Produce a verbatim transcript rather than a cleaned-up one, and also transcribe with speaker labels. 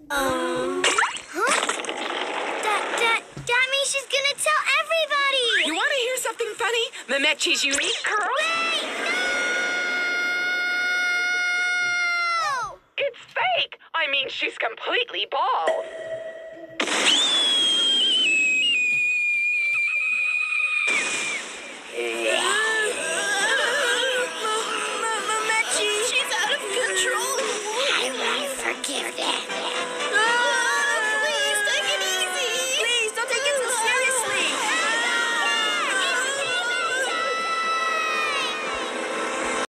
Speaker 1: Um... Huh? That, that, that means she's gonna tell everybody!
Speaker 2: You want to hear something funny? Memetchi's unique curl?
Speaker 1: Wait! No!
Speaker 2: It's fake! I mean, she's completely bald.
Speaker 1: Memetchi! She's out of control! I won't forgive that.